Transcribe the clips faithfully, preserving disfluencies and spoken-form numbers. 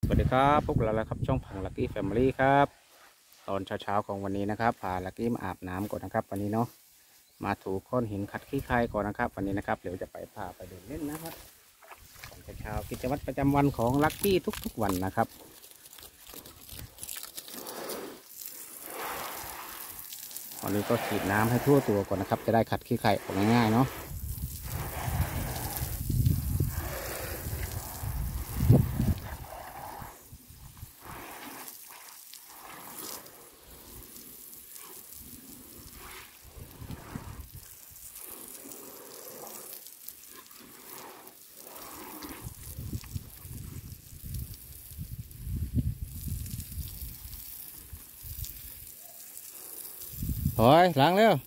สวัสดีครับพวกเราแล้วครับช่องผังลักกี้แฟมิลี่ครับตอนเช้าๆของวันนี้นะครับพาลักกี้มาอาบน้ำก่อนนะครับวันนี้เนาะมาถูก้อนหินขัดขี้ใครก่อนนะครับวันนี้นะครับเดี๋ยวจะไปพาไปเดินเล่นนะครับตอนเช้ากิจวัตรประจำวันของลักกี้ทุกๆวันนะครับวันนี้ก็ฉีดน้ำให้ทั่วตัวก่อนนะครับจะได้ขัดขี้ใครออกง่ายๆเนาะถอยล้างเร็ว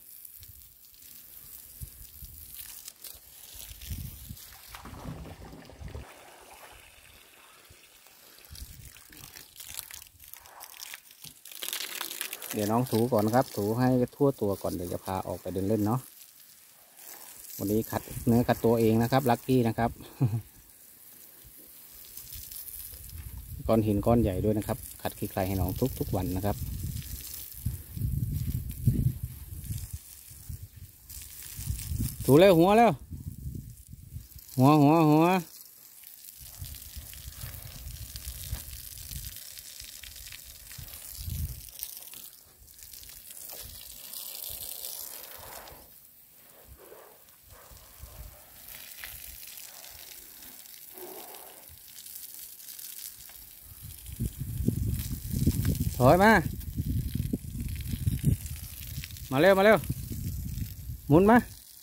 เดี๋ยวน้องถูก่อนนะครับถูให้ทั่วตัวก่อนเดี๋ยวจะพาออกไปเดินเล่นเนาะวันนี้ขัดเนื้อขัดตัวเองนะครับลักกี้นะครับก้อนหินก้อนใหญ่ด้วยนะครับขัดขี้ใครให้น้องทุกๆวันนะครับถูเร็วหัวเร็วหัวหัวหัวถอยมามาเร็วมาเร็วหมุนมา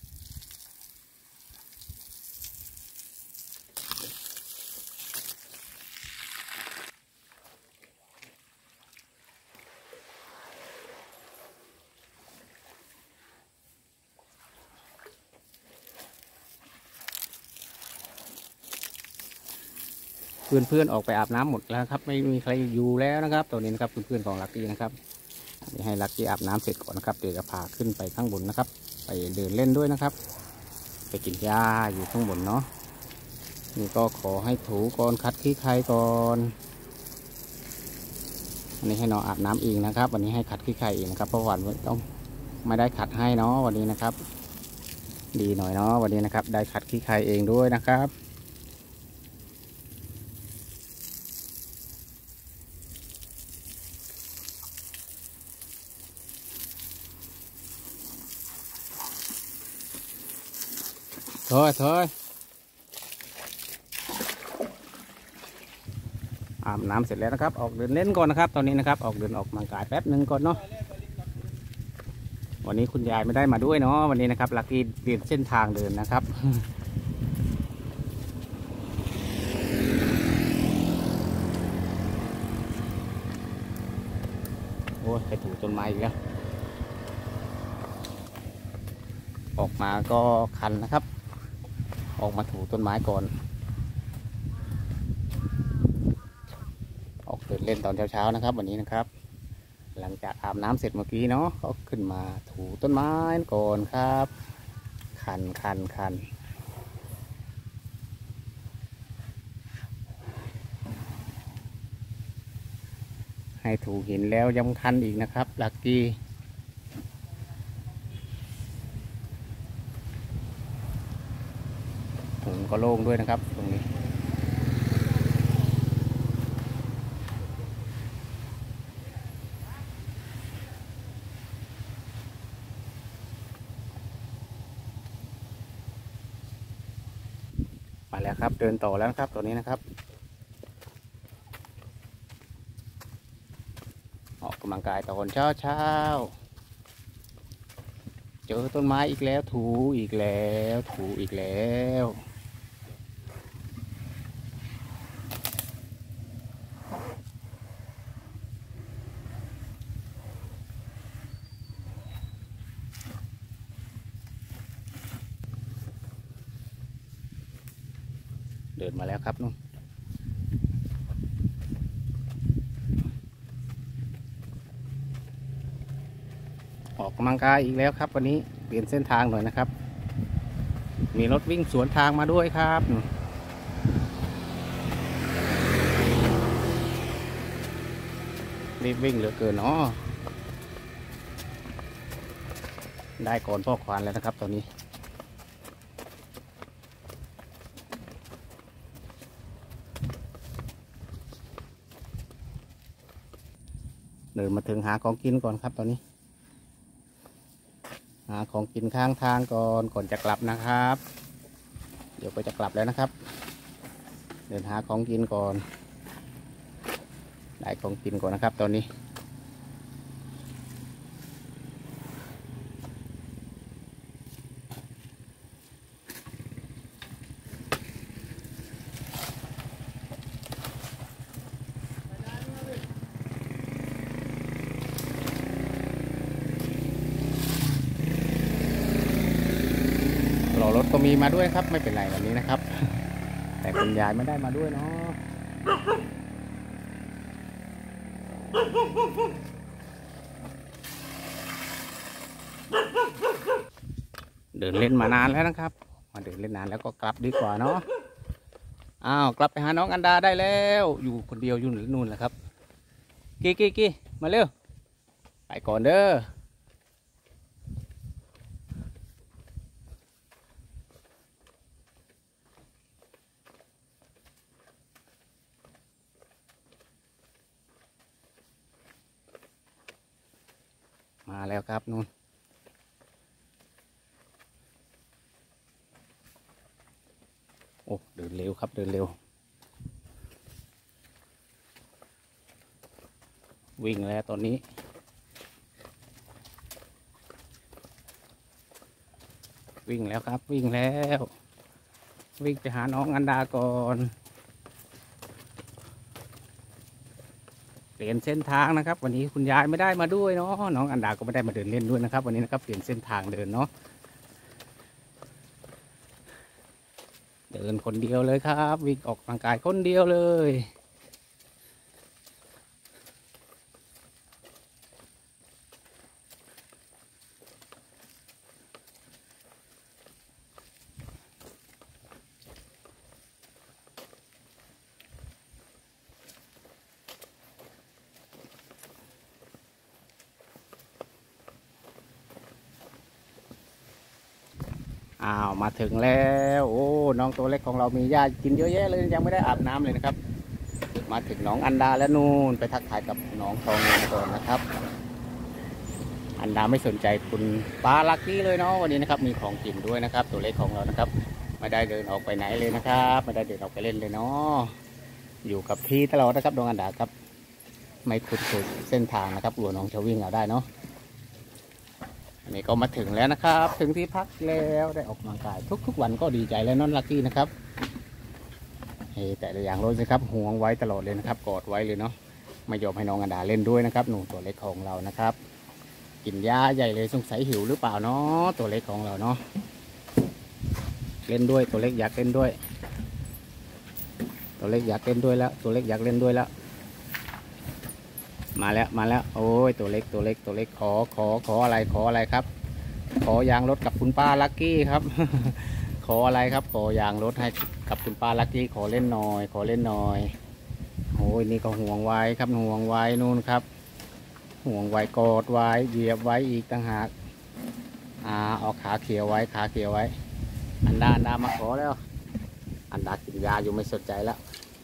เพื่อนเพื่อนออกไปอาบน้ำหมดแล้วครับไม่มีใครอยู่แล้วนะครับตัวนี้นะครับเพื่อนเพื่อนของลักกี้นะครับให้ลักกี้อาบน้ำเสร็จก่อนนะครับเดี๋ยวจะพาขึ้นไปข้างบนนะครับไปเดินเล่นด้วยนะครับไปกินหญ้าอยู่ข้างบนเนาะนี่ก็ขอให้ถูก่อนคัดขี้ใครก่อนอันนี้ให้น้องอาบน้ำเองนะครับวันนี้ให้ขัดขี้ใครเองนะครับเพราะวันต้องไม่ได้ขัดให้เนาะวันนี้นะครับดีหน่อยเนาะวันนี้นะครับได้ขัดขี้ใครเองด้วยนะครับถอยถอยอาบน้ำเสร็จแล้วนะครับออกเดินเล่นก่อนนะครับตอนนี้นะครับออกเดินออกกำลังกายแป๊บหนึ่งก่อนเนาะวันนี้คุณยายไม่ได้มาด้วยเนาะวันนี้นะครับลักกี้เปลี่ยนเส้นทางเดินนะครับโอ้ยไปถูต้นไม้อีกแล้วออกมาก็คันนะครับออกมาถูต้นไม้ก่อนออกเดินเล่นตอนเช้าๆนะครับวันนี้นะครับหลังจากอาบน้ำเสร็จเมื่อกี้เนาะก็ขึ้นมาถูต้นไม้ก่อนครับคันคันคันให้ถูหินแล้วยังคันอีกนะครับลักกี้ถุงก็โล่งด้วยนะครับตรงนี้มาแล้วครับเดินต่อแล้วนะครับตัวนี้นะครับออกกำลังกายตอนเช้าเช้าเจอต้นไม้อีกแล้วถูอีกแล้วถูอีกแล้วเดินมาแล้วครับนุ่นออกกำลังกายอีกแล้วครับวันนี้เปลี่ยนเส้นทางหน่อยนะครับมีรถวิ่งสวนทางมาด้วยครับรีบวิ่งเหลือเกินเนาะได้ก่อนพ่อควานแล้วนะครับตอนนี้เดินมาถึงหาของกินก่อนครับตอนนี้หาของกินข้างทางก่อนก่อนจะกลับนะครับเดี๋ยวก็จะกลับแล้วนะครับเดินหาของกินก่อนได้ของกินก่อนนะครับตอนนี้รอรถก็มีมาด้วยครับไม่เป็นไรวันนี้นะครับแต่คุณยายไม่ได้มาด้วยเนาะเดินเล่นมานานแล้วนะครับมาเดินเล่นนานแล้วก็กลับดีกว่าเนาะอ้าวกลับไปหาน้องอันดาได้แล้วอยู่คนเดียวอยู่นู่นแหละครับกี้กี้กี้มาเร็วไปก่อนเด้อมาแล้วครับนู่นโอ้เดินเร็วครับเดินเร็ววิ่งแล้วตอนนี้วิ่งแล้วครับวิ่งแล้ววิ่งไปหาน้องอันดาก่อนเปลี่ยนเส้นทางนะครับวันนี้คุณยายไม่ได้มาด้วยเนาะน้องอันดาก็ไม่ได้มาเดินเล่นด้วยนะครับวันนี้นะครับเปลี่ยนเส้นทางเดินเนาะเดินคนเดียวเลยครับวิ่งออกกำลังกายคนเดียวเลยอ้าวมาถึงแล้วโอ้น้องตัวเล็กของเรามีหญ้ากินเยอะแยะเลยยังไม่ได้อาบน้ำเลยนะครับมาถึงน้องอันดาแล้วนู่นไปทักทายกับน้องทองเงินก่อนนะครับอันดาไม่สนใจคุณป้าลักกี้เลยเนาะวันนี้นะครับมีของกินด้วยนะครับตัวเล็กของเรานะครับไม่ได้เดินออกไปไหนเลยนะครับไม่ได้เดินออกไปเล่นเลยเนาะอยู่กับที่ตลอดนะครับน้องอันดาครับไม่คุ้นเคยเส้นทางนะครับกลัวน้องจะวิ่งเอาได้เนาะอันนี้ก็มาถึงแล้วนะครับถึงที่พักแล้วได้ออกกำลังกายทุกๆวันก็ดีใจแล้วน้องลักกี้นะครับเฮ้แต่ละอย่างรถสิครับห่วงไว้ตลอดเลยนะครับกอดไว้เลยเนาะไม่ยอมให้น้องอันดาเล่นด้วยนะครับหนูตัวเล็กของเรานะครับกินหญ้าใหญ่เลยสงสัยหิวหรือเปล่าเนาะตัวเล็กของเราเนาะเล่นด้วยตัวเล็กอยากเล่นด้วยตัวเล็กอยากเล่นด้วยแล้วตัวเล็กอยากเล่นด้วยแล้วมาแล้วมาแล้วโอ้ยตัวเล็กตัวเล็กตัวเล็กขอขอขออะไรขออะไรครับขอยางรถกับคุณป้าลักกี้ครับ ขออะไรครับขอยางรถให้กับคุณป้าลักกี้ขอเล่นหน่อยขอเล่นหน่อยโอ้ยนี่ก็ห่วงไว้ครับห่วงไว้นู่นครับห่วงไว้กอดไว้เหยียบไว้อีกต่างหากอ่าออกขาเขียวไว้ขาเขียวไว้อันดาอันดามาขอแล้วอันดากินยาอยู่ไม่สนใจแล้ว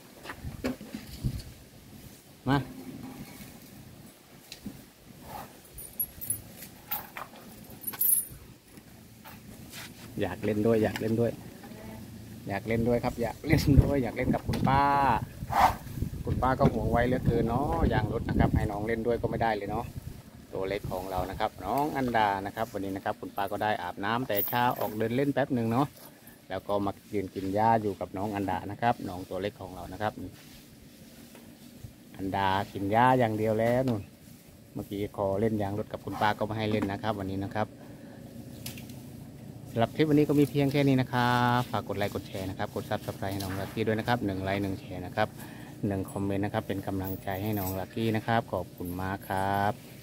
มาอยากเล่นด้วยอยากเล่นด้วยอยากเล่นด้วยครับอยากเล่นด้วยอยากเล่นกับคุณป้าคุณป้าก็ห่วงไว้เหลือเกินเนาะยางรถนะครับให้น้องเล่นด้วยก็ไม่ได้เลยเนาะตัวเล็กของเรานะครับน้องอันดานะครับวันนี้นะครับคุณป้าก็ได้อาบน้ำแต่เช้าออกเดินเล่นแป๊บหนึ่งเนาะแล้วก็มายืนกินหญ้าอยู่กับน้องอันดานะครับน้องตัวเล็กของเรานะครับอันดากินหญ้าอย่างเดียวแล้วนู่นเมื่อกี้ขอเล่นยางรถกับคุณป้าก็ไม่ให้เล่นนะครับวันนี้นะครับสำหรับคลิปวันนี้ก็มีเพียงแค่นี้นะครับฝากกดไลค์กดแชร์นะครับกดซับสไครต์ให้น้องลักกี้ด้วยนะครับหนึ่งไลค์หนึ่งแชร์นะครับหนึ่งคอมเมนต์นะครับเป็นกำลังใจให้น้องลักกี้นะครับขอบคุณมากครับ